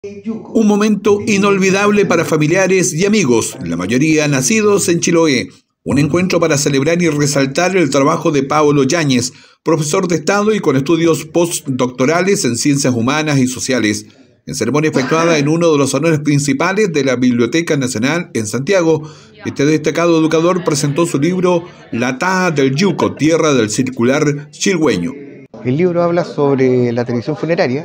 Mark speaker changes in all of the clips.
Speaker 1: Un momento inolvidable para familiares y amigos, la mayoría nacidos en Chiloé. Un encuentro para celebrar y resaltar el trabajo de Paulo Yáñez, profesor de Estado y con estudios postdoctorales en Ciencias Humanas y Sociales. En ceremonia efectuada en uno de los salones principales de la Biblioteca Nacional en Santiago, este destacado educador presentó su libro La Taha del Yuco, tierra del circular chilhueño.
Speaker 2: El libro habla sobre la tradición funeraria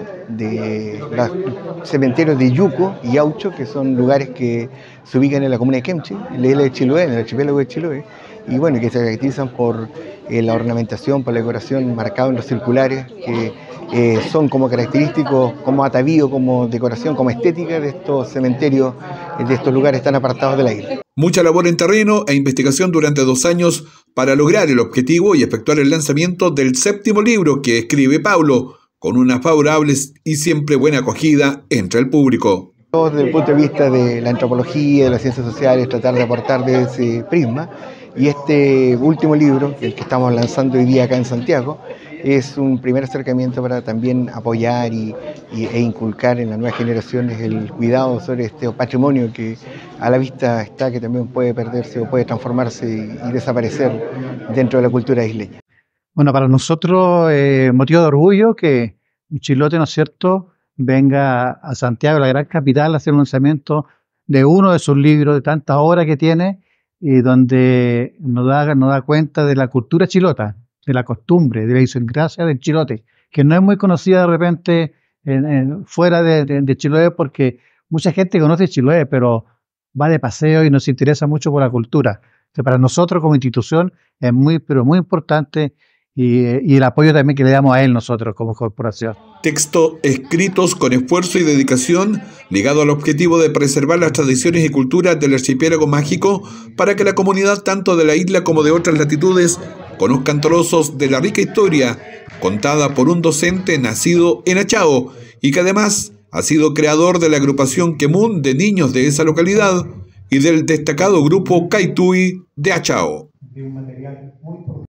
Speaker 2: de los cementerios de Yuco y Aucho, que son lugares que se ubican en la comuna de Kemchi, en la isla de Chiloé, en el archipiélago de Chiloé, y bueno, que se caracterizan por la ornamentación, por la decoración marcada en los circulares, que son como característicos, como atavío, como decoración, como estética de estos cementerios, de estos lugares tan apartados de la isla.
Speaker 1: Mucha labor en terreno e investigación durante 2 años para lograr el objetivo y efectuar el lanzamiento del 7º libro que escribe Paulo, con una favorable y siempre buena acogida entre el público.
Speaker 2: Desde el punto de vista de la antropología, de las ciencias sociales, tratar de aportar de ese prisma. Y este último libro, el que estamos lanzando hoy día acá en Santiago, es un primer acercamiento para también apoyar e inculcar en las nuevas generaciones el cuidado sobre este patrimonio que a la vista está, que también puede perderse o puede transformarse y desaparecer dentro de la cultura isleña.
Speaker 3: Bueno, para nosotros motivo de orgullo que un chilote, ¿no es cierto?, venga a Santiago, la gran capital, a hacer un lanzamiento de uno de sus libros, de tantas obras que tiene, y donde nos da cuenta de la cultura chilota, de la costumbre, de la idiosincrasia del chilote, que no es muy conocida de repente fuera de Chiloé, porque mucha gente conoce Chiloé, pero va de paseo y no se interesa mucho por la cultura. Entonces, para nosotros como institución es muy, pero muy importante y el apoyo también que le damos a él nosotros como corporación.
Speaker 1: Textos escritos con esfuerzo y dedicación, ligado al objetivo de preservar las tradiciones y culturas del archipiélago mágico para que la comunidad tanto de la isla como de otras latitudes conozcan trozos de la rica historia contada por un docente nacido en Achao y que además ha sido creador de la agrupación Quemún de niños de esa localidad y del destacado grupo Kaitui de Achao.